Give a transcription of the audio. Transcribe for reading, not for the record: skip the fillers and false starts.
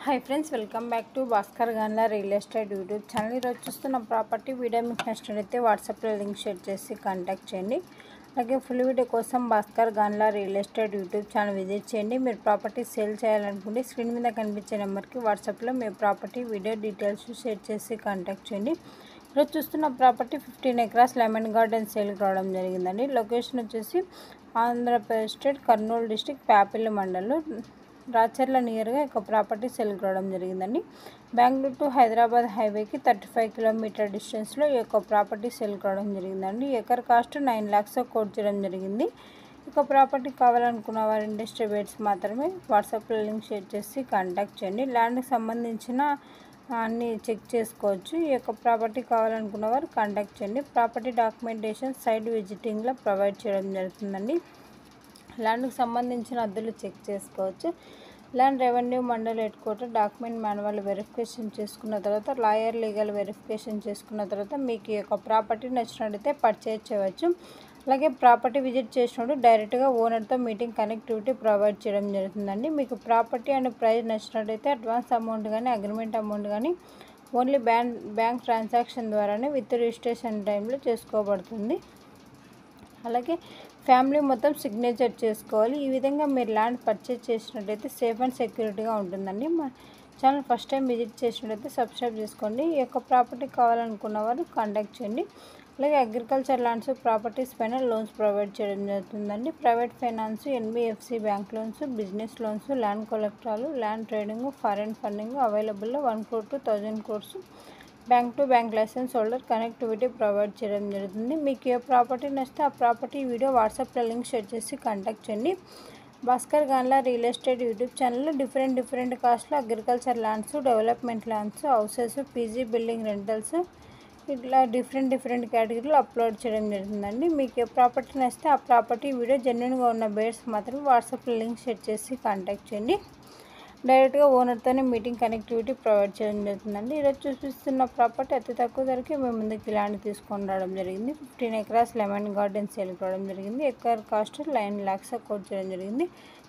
Hi friends, welcome back to Bhaskar Ganla real estate YouTube channel. ఈరోజు చూస్తున్న property video మీకు నచ్చినట్లయితే వాట్సాప్లో లింక్ షేర్ చేసి కాంటాక్ట్ చేయండి. అలాగే ఫుల్ వీడియో కోసం Bhaskar Ganla real estate YouTube channel visit చేయండి. మీరు ప్రాపర్టీ సేల్ చేయాలనుకుంటే స్క్రీన్ మీద కనిపించే నెంబర్కి వాట్సాప్లో మీ ప్రాపర్టీ వీడియో డీటెయిల్స్ షేర్ చేసి కాంటాక్ట్ చేయండి. ఈరోజు చూస్తున్న ప్రాపర్టీ 15 ఎకరాస్ లెమన్ గార్డెన్ సేల్కి రావడం జరిగిందండి. లొకేషన్ వచ్చేసి ఆంధ్రప్రదేశ్ స్టేట్ కర్నూలు డిస్టిక్ ప్యాపిల్లి మండలం రాచర్ల నియర్గా ఒక ప్రాపర్టీ సేల్కి రావడం జరిగిందండి. బెంగళూరు టు హైదరాబాద్ హైవేకి 35 కిలోమీటర్ డిస్టెన్స్లో ఈ యొక్క ప్రాపర్టీ సేల్కి రావడం జరిగిందండి. ఎకర్ కాస్ట్ 9 lakhs కోట్ చేయడం జరిగింది. ఇక ప్రాపర్టీ కావాలనుకున్న వారి ఇండస్ట్రీ రేట్స్ మాత్రమే వాట్సాప్లో లింక్ షేర్ చేసి కాంటాక్ట్ చేయండి. ల్యాండ్కి సంబంధించిన అన్నీ చెక్ చేసుకోవచ్చు. ఈ యొక్క ప్రాపర్టీ కావాలనుకున్న వారు కాంటాక్ట్ చేయండి. ప్రాపర్టీ డాక్యుమెంటేషన్ సైట్ విజిటింగ్లో ప్రొవైడ్ చేయడం జరుగుతుందండి. ల్యాండ్కి సంబంధించిన అద్దెలు చెక్ చేసుకోవచ్చు. Land revenue mandal head quarter document manual verification చేసుకున్న తర్వాత లాయర్ లీగల్ వెరిఫికేషన్ చేసుకున్న తర్వాత మీకు ఈ యొక్క ప్రాపర్టీ నచ్చినట్లయితే పర్చేజ్ చేయవచ్చు. అలాగే ప్రాపర్టీ విజిట్ చేసినప్పుడు డైరెక్ట్గా ఓనర్తో మీటింగ్ కనెక్టివిటీ ప్రొవైడ్ చేయడం జరుగుతుందండి. మీకు ప్రాపర్టీ అండ్ ప్రైస్ నచ్చినట్లయితే అడ్వాన్స్ అమౌంట్ కానీ అగ్రిమెంట్ అమౌంట్ కానీ ఓన్లీ బ్యాంక్ ట్రాన్సాక్షన్ ద్వారానే విత్ రిజిస్ట్రేషన్ టైంలో చేసుకోబడుతుంది. అలాగే ఫ్యామిలీ మొత్తం సిగ్నేచర్ చేసుకోవాలి. ఈ విధంగా మీరు ల్యాండ్ పర్చేజ్ చేసినట్లయితే సేఫ్ అండ్ సెక్యూరిటీగా ఉంటుందండి. మా ఛానల్ ఫస్ట్ టైం విజిట్ చేసినట్లయితే సబ్స్క్రైబ్ చేసుకోండి. ఈ యొక్క ప్రాపర్టీ కావాలనుకున్న వారు కాంటాక్ట్ చేయండి. అలాగే అగ్రికల్చర్ ల్యాండ్స్ ప్రాపర్టీస్ పైన లోన్స్ ప్రొవైడ్ చేయడం జరుగుతుందండి. Private finance, NBFC bank loans, business loans, land కొలెక్టరాలు, ల్యాండ్ ట్రేడింగ్, ఫారెన్ ఫండింగ్ అవైలబుల్లో 1 crore to 1000 crores bank to bank license holder connectivity provide చేయడం జరుగుతుంది. మీకు ఏ ప్రాపర్టీ నచ్చితే ఆ ప్రాపర్టీ వీడియో వాట్సాప్లో లింక్ షేర్ చేసి కాంటాక్ట్ చేయండి. Bhaskar Ganla real estate YouTube ఛానల్లో డిఫరెంట్ కాస్ట్లో agriculture lands, development lands, houses, PG building rentals ఇట్లా డిఫరెంట్ కేటగిరీలో అప్లోడ్ చేయడం జరుగుతుందండి. మీకు ఏ ప్రాపర్టీ నచ్చితే ఆ ప్రాపర్టీ వీడియో జెన్యున్గా ఉన్న బేర్స్ మాత్రమే వాట్సాప్లో లింక్ షేర్ చేసి కాంటాక్ట్ చేయండి. డైరెక్ట్గా ఓనర్తోనే మీటింగ్ కనెక్టివిటీ ప్రొవైడ్ చేయడం జరుగుతుందండి. ఈరోజు చూపిస్తున్న ప్రాపర్టీ అతి తక్కువ ధరకే మేము ముందుకు ల్యాండ్ తీసుకొని రావడం జరిగింది. 15 ఎకరాస్ లెమన్ గార్డెన్ సేల్కి రావడం జరిగింది. ఎకర్ కాస్ట్ 9 lakhs కోట్ చేయడం జరిగింది.